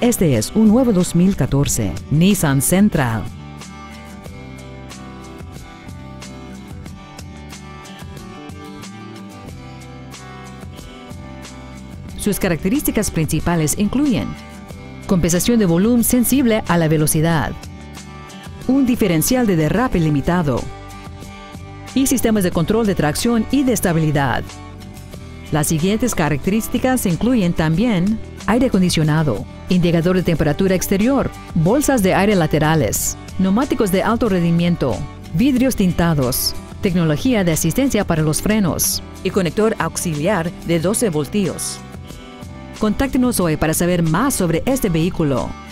Este es un nuevo 2014 Nissan Sentra. Sus características principales incluyen compensación de volumen sensible a la velocidad, un diferencial de derrape limitado y sistemas de control de tracción y de estabilidad. Las siguientes características incluyen también aire acondicionado, indicador de temperatura exterior, bolsas de aire laterales, neumáticos de alto rendimiento, vidrios tintados, tecnología de asistencia para los frenos y conector auxiliar de 12 voltios. Contáctenos hoy para saber más sobre este vehículo.